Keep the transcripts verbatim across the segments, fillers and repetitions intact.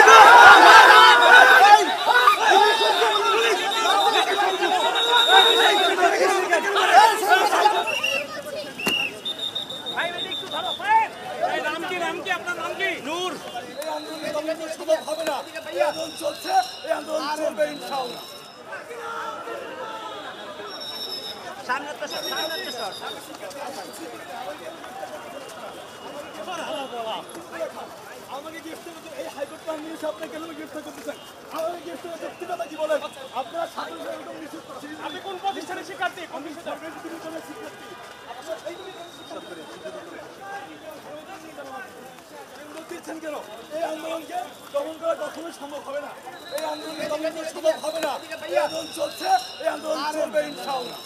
আপনি কোন প্রতিষ্ঠানের শিক্ষার্থী? কেন এই আন্দোলনকে দমন করা কখনোই সম্ভব হবে না। এই আন্দোলনকে দমন করা সম্ভব হবে না। এই আন্দোলন চলছে, এই আন্দোলন চলবে ইনশাআল্লাহ।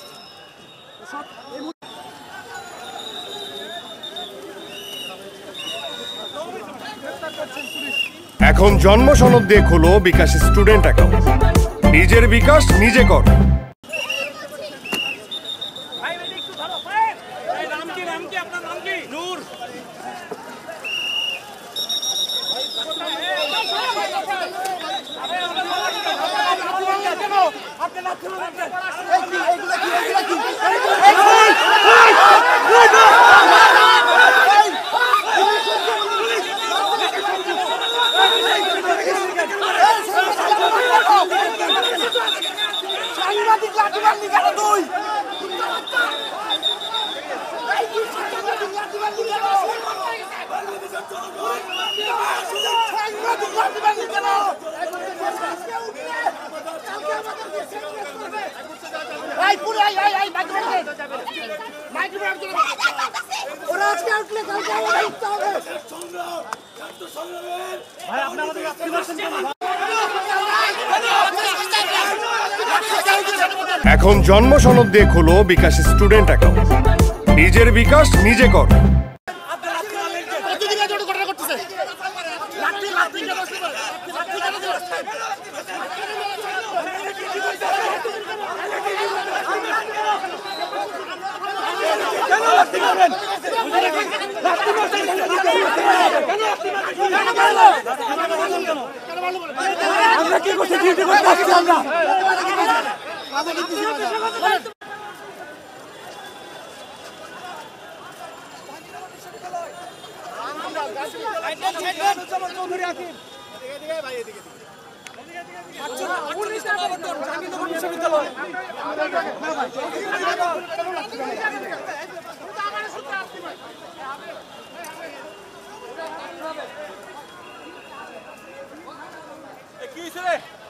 এখন জন্ম সনদ দিয়ে খোলো বিকাশ স্টুডেন্ট অ্যাকাউন্ট। নিজের বিকাশ নিজে কর। এখন জন্ম সনদ দিয়ে খোলো বিকাশ স্টুডেন্ট অ্যাকাউন্ট। নিজের বিকাশ নিজে কর। আমরা কি করছি? ডিউটি করতে আসছি আমরা। কি হয়েছে?